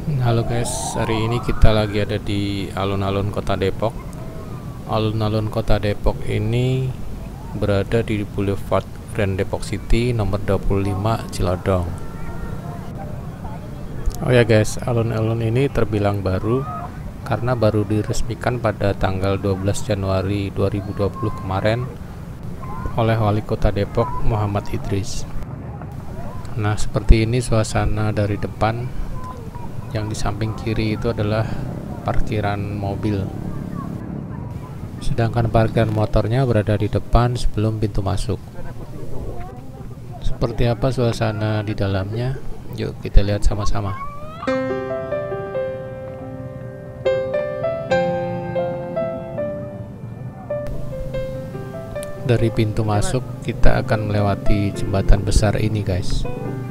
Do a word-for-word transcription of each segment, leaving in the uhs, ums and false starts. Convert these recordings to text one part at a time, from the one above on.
Halo guys, hari ini kita lagi ada di alun-alun Kota Depok. Alun-alun Kota Depok ini berada di Boulevard Grand Depok City nomor dua puluh lima Cilodong. Oh ya guys, alun-alun ini terbilang baru karena baru diresmikan pada tanggal dua belas Januari dua ribu dua puluh kemarin oleh Wali Kota Depok Muhammad Idris. Nah, seperti ini suasana dari depan. Yang di samping kiri itu adalah parkiran mobil, sedangkan parkiran motornya berada di depan sebelum pintu masuk. Seperti apa suasana di dalamnya? Yuk kita lihat sama-sama. Dari pintu masuk kita akan melewati jembatan besar ini guys.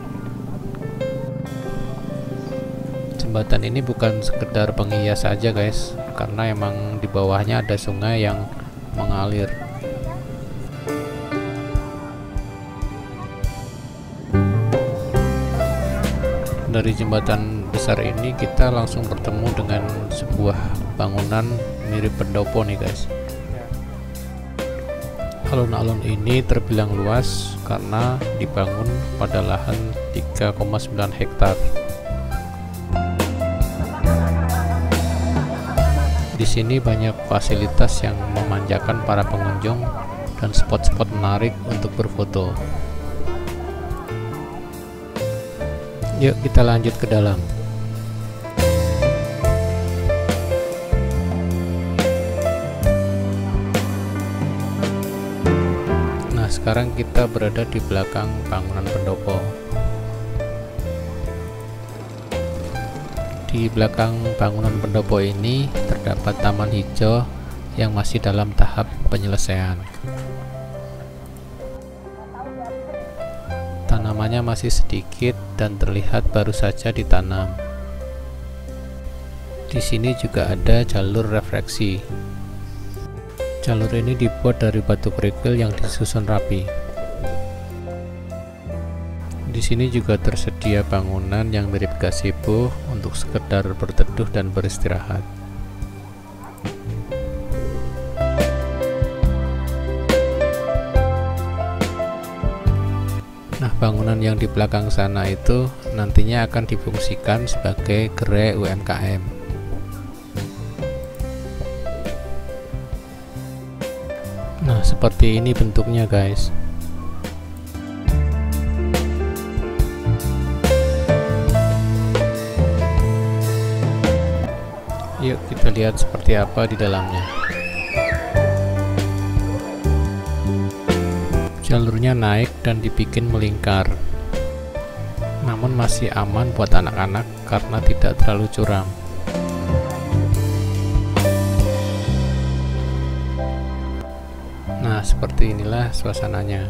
Jembatan ini bukan sekedar penghias saja guys, karena emang di bawahnya ada sungai yang mengalir. Dari jembatan besar ini kita langsung bertemu dengan sebuah bangunan mirip pendopo nih guys. Alun-alun ini terbilang luas karena dibangun pada lahan tiga koma sembilan hektar. Di sini banyak fasilitas yang memanjakan para pengunjung dan spot-spot menarik untuk berfoto. Yuk kita lanjut ke dalam. Nah, sekarang kita berada di belakang bangunan pendopo. Di belakang bangunan pendopo ini terdapat taman hijau yang masih dalam tahap penyelesaian. Tanamannya masih sedikit dan terlihat baru saja ditanam. Di sini juga ada jalur refleksi. Jalur ini dibuat dari batu kerikil yang disusun rapi. Di sini juga tersedia bangunan yang mirip gazebo untuk sekedar berteduh dan beristirahat. Nah, bangunan yang di belakang sana itu nantinya akan difungsikan sebagai gerai U M K M. Nah, seperti ini bentuknya guys. Yuk kita lihat seperti apa di dalamnya. Jalurnya naik dan dibikin melingkar, namun masih aman buat anak-anak karena tidak terlalu curam. Nah, seperti inilah suasananya.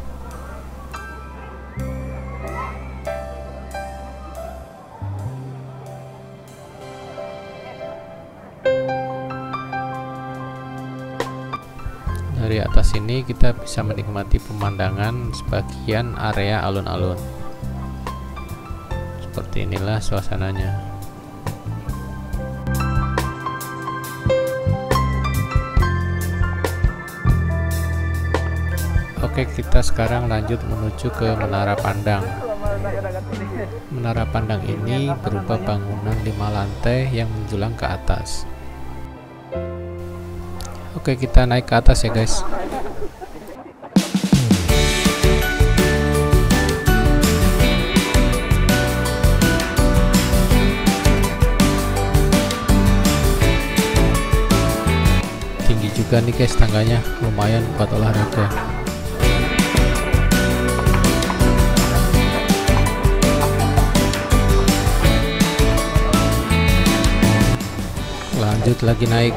Dari atas ini kita bisa menikmati pemandangan sebagian area alun-alun. Seperti inilah suasananya. Oke, kita sekarang lanjut menuju ke Menara Pandang. Menara Pandang ini berupa bangunan lima lantai yang menjulang ke atas. Oke, kita naik ke atas ya guys. Tinggi juga nih guys tangganya, lumayan buat olahraga. Lanjut lagi naik.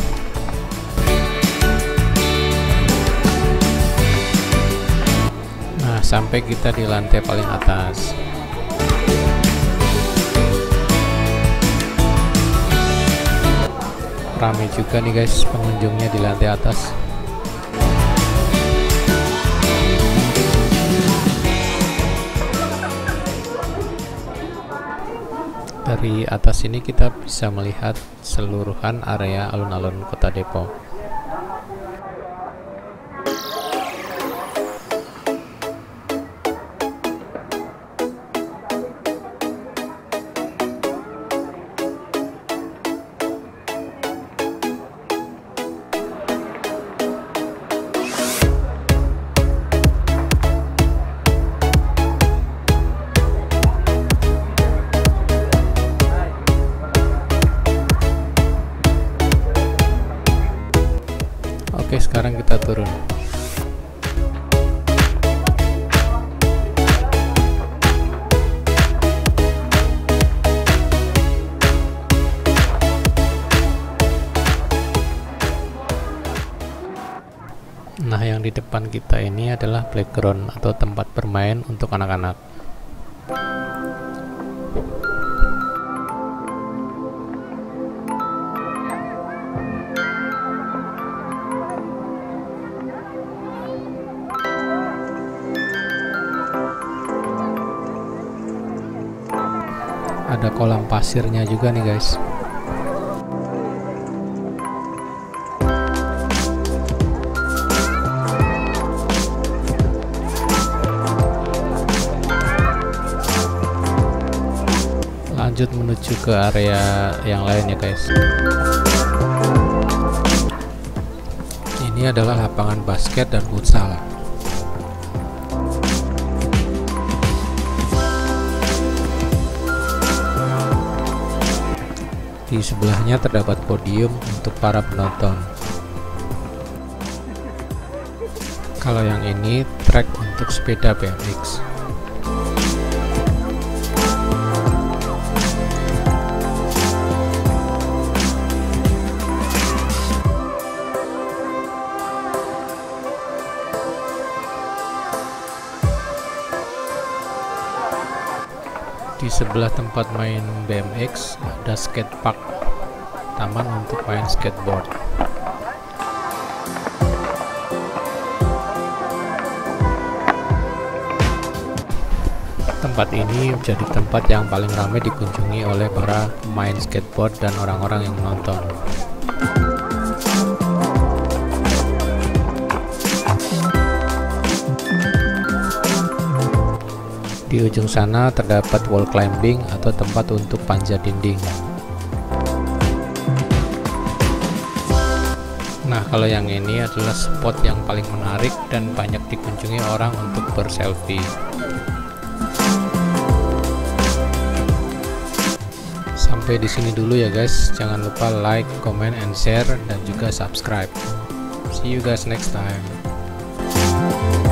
Sampai kita di lantai paling atas. Ramai juga nih guys pengunjungnya di lantai atas. Dari atas ini kita bisa melihat seluruhan area alun-alun Kota Depok. Oke, sekarang kita turun. Nah, yang di depan kita ini adalah playground atau tempat bermain untuk anak-anak. Ada kolam pasirnya juga nih guys. Lanjut menuju ke area yang lain ya guys. Ini adalah lapangan basket dan futsal. Di sebelahnya terdapat podium untuk para penonton. Kalau yang ini trek untuk sepeda B M X. Di sebelah tempat main B M X ada skate park, taman untuk main skateboard. Tempat ini menjadi tempat yang paling ramai dikunjungi oleh para pemain skateboard dan orang-orang yang menonton. Di ujung sana terdapat wall climbing atau tempat untuk panjat dinding. Nah, kalau yang ini adalah spot yang paling menarik dan banyak dikunjungi orang untuk berselfie. Sampai di sini dulu ya guys. Jangan lupa like, comment, and share dan juga subscribe. See you guys next time.